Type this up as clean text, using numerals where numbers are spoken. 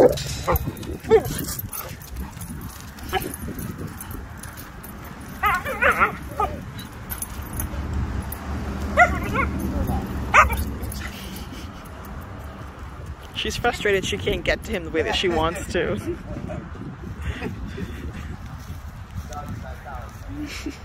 She's frustrated she can't get to him the way that she wants to.